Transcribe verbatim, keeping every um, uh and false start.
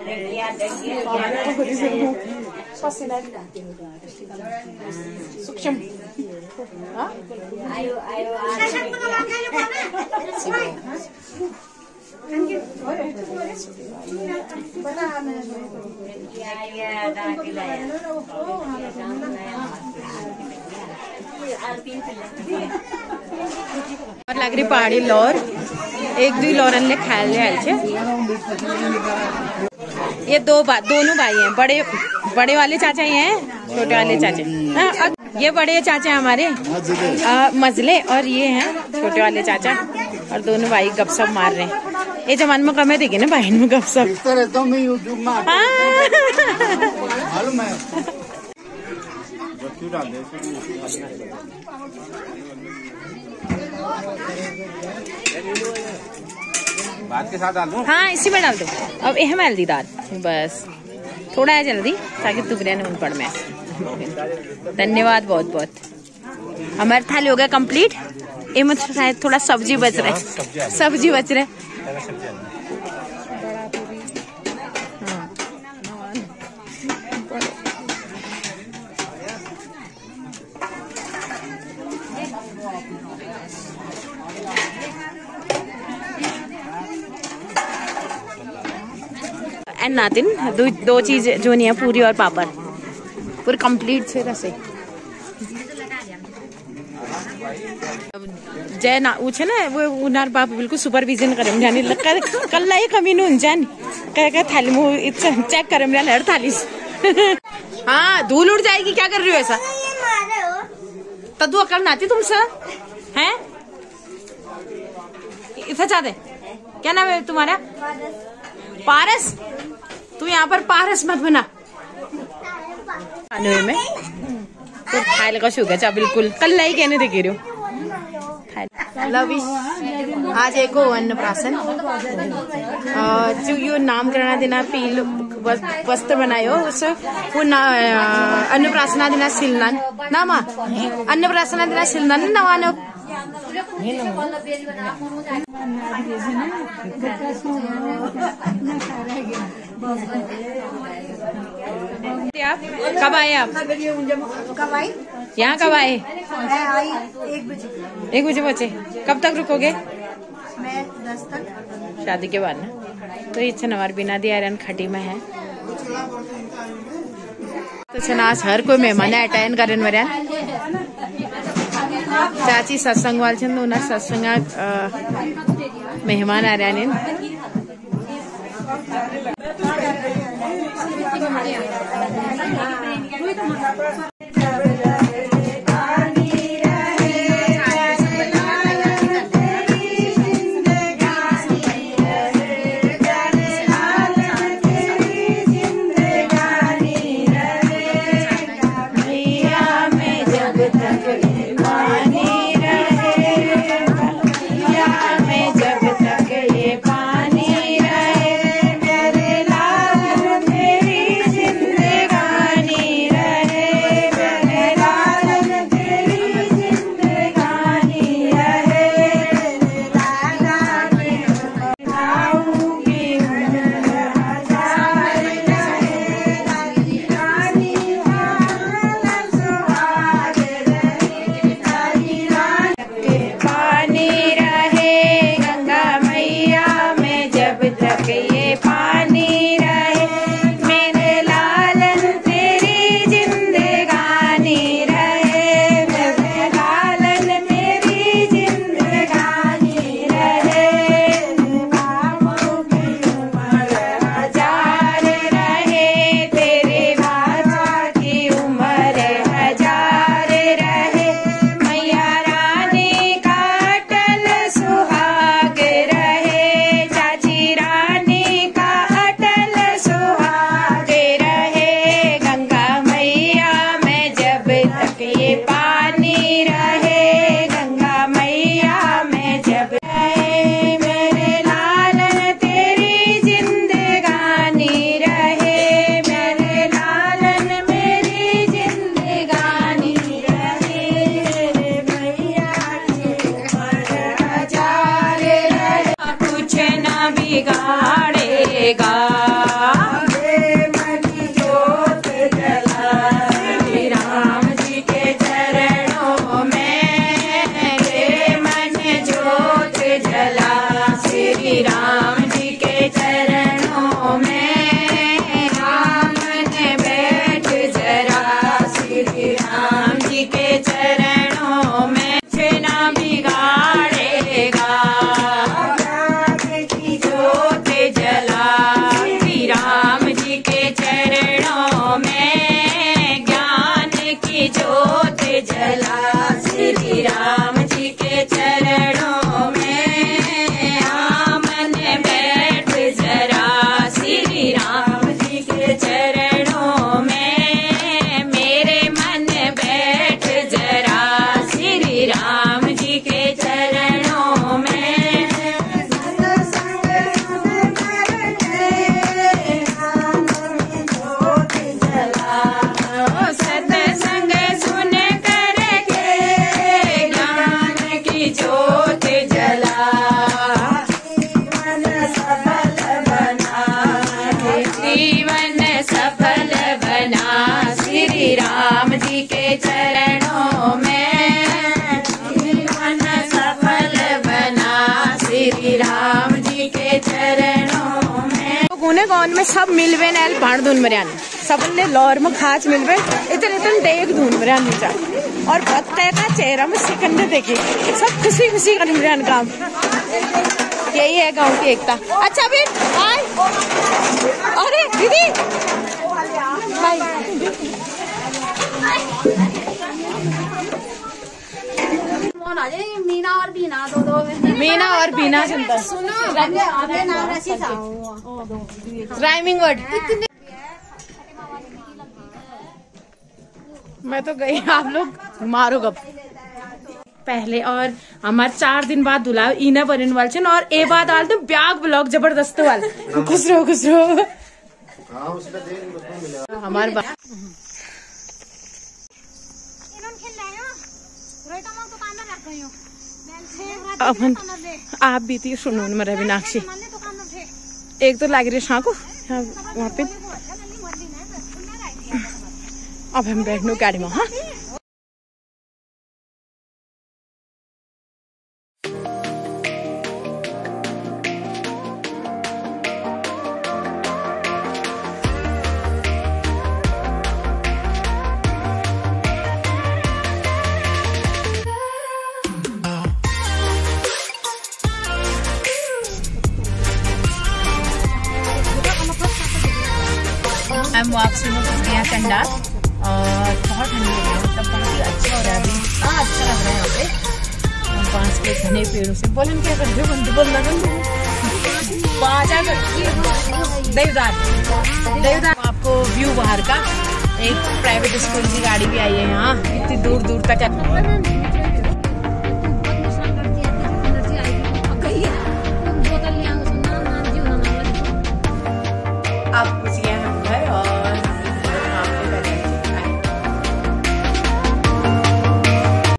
सूक्ष्म और लग रही पहाड़ी लौर एक दुई लौरन ने खाए ले आयल छे। ये दो बा, दोनों भाई हैं, बड़े बड़े वाले चाचा ही हैं, छोटे वाले चाचे। हाँ, ये बड़े चाचा हमारे आ, मजले, और ये हैं छोटे वाले चाचा, और दोनों भाई गपशप मार रहे हैं। ये जमान में कमे देगी ना बहन में गपशप। भात के साथ डाल दूं? हाँ, इसी में डाल दो। अब यह हल्दी दाल बस थोड़ा है जल्दी, ताकि तुबरे न पड़ में। धन्यवाद बहुत बहुत। हमारे थाली हो गया कंप्लीट। ये मतलब शायद थोड़ा सब्जी बच रहा है, सब्जी बच रहा है। एंड नातिन दो, दो चीज जो नहीं है, पूरी और पापड़ पूरी कंप्लीट से रसे। जय ना पूछे ना वो उनार बाप बिल्कुल सुपरविजन करे जानी कल कल ही कमी नहीं जानी कह कह थाली में चेक करे मेरा हर थाली से। हाँ, धूल उड़ जाएगी, क्या कर रही हो ऐसा? तो तू अकल नाती तुमसे हैं? इतना चाहते क्या नाम है तुम्हारा? पारस। तू यहाँ पर पारस मत बना। खाने में तो खाए लगा शुगर चा बिल्कुल कल नहीं कहने दे गिरो। लविश आज एक अन्नप्राशन जो यो नामकरण देना पील वस्त्र बनायो उस अन्नप्राशन देना सिलनन ना माँ अन्नप्राशन देना सिलनन नवानो आप कब आए? आप कब आई? यहाँ कब आए? मैं आई एक बजे। एक बजे पहुँचे। कब तक रुकोगे? मैं दस तक। शादी के बाद ना। तो इच्छा हमारे बिना दिया आयरन खटी में है तो छनास हर कोई मेहमान अटेंड करन वरिया चाची सत्संग वाल छन उना सत्संग मेहमान आ रहे हैं। फोन में सब मिलवे नैल भाड़ धुन मरियान सब ने लौर में खाच मिलवे इतने इतने देख धुन मरियान नीचा और पत्ते का चेहरा में सिकंदे देखे सब खुशी खुशी कर मरियान काम। यही है गांव की एकता। अच्छा फिर हाय अरे दीदी बाय। मीना और बीना दो दो मीना और बीना सुंदर राइमिंग वर्ड। मैं तो गई आप लोग मारो गप पहले और हमारे चार दिन बाद दुला इना बनने वाले छन और ए बाद आल तो ब्याग ब्लॉग जबरदस्त वाल खुश रहो खुश रहो हमारे अपन आप भी थी सुनो मेरा विनाक्षी एक तो लग रही शाह को वहाँ पे। अब हम बैठने गाड़ी में। हाँ हम वापसी में पहुंच गया कंडार और बहुत ठंडी हो गई मतलब बहुत ही अच्छा हो रहा है अभी। हाँ अच्छा लग रहा है यहाँ पे बांस के घने पेड़ों से। बोलन क्या करते हो बंद बोलना बाजा करती देवदार देवदार। आपको व्यू बाहर का एक प्राइवेट स्कूल की गाड़ी भी आई है यहाँ इतनी दूर दूर तक।